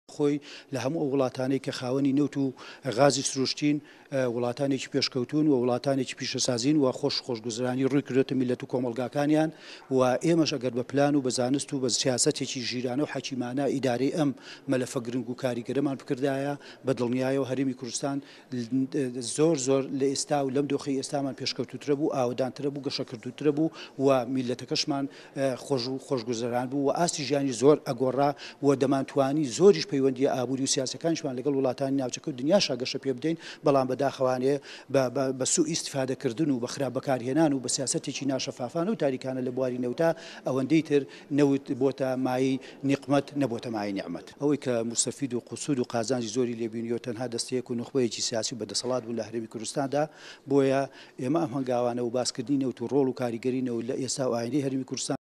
خۆی لە هەموو ئەو وڵاتانەی کە خاوەنی نەوت و غازی سروشتین وڵاتانێکی پێشکەوتون و وڵاتانێکی پیشەسازین و خۆشگوزرانی ڕووی کردێتە میلەت و کۆمەلگاکانیان و ئێمەش ئەگەر بە پلان و بە زانست و بە سیاسەتێکی ژیرانە و حەکیمانە ئیدارەی ئەم مەلەفە گرنگ و کاریگەرەمان بکردایە بە دڵنیایەوە هەرێمی کوردستان زۆر لە ئێستا و لەم دۆخی ئێستامان پێشکەوتوترە بوو ئاودانترە بوو گەشەکردوترە بوو و میلەتەکەشمان خۆشگوزەران بوو و ئاستی ژیانی زۆر ئەگۆڕا و دەمانتوانی زۆریش پەیوەندی ئابووری و سیاسەکانشمان لەگەڵ وڵاتانی ناوچەکە و دنیاشا گەشە پێ بدەین بەڵام بەداخەوانێ بە سوء ئیستیفادەکردن و بە خراپ بەکارهێنان و بە سیاسەتێکی ناشەفافان و تاریکانە لە بواری نەوتا ئەوەندەی تر نەوت بۆتە مای نیقمەت نەبووتە مای نیعمەت ئەوەی کە مستەفید و قسوود و قازانجی زۆری لێبینیەوە تەنها دەستەیەک و نخبەیەکی سیاسی و بەدەسەڵات بوون لە هەرێمی کوردستاندا بۆیە ئێمە ئەم هەنگاوانە و باسکردنی نەوت و ڕۆڵ و کاریگەری نەوت لە ئێستا و ئایندەی هەرێمی کوردستان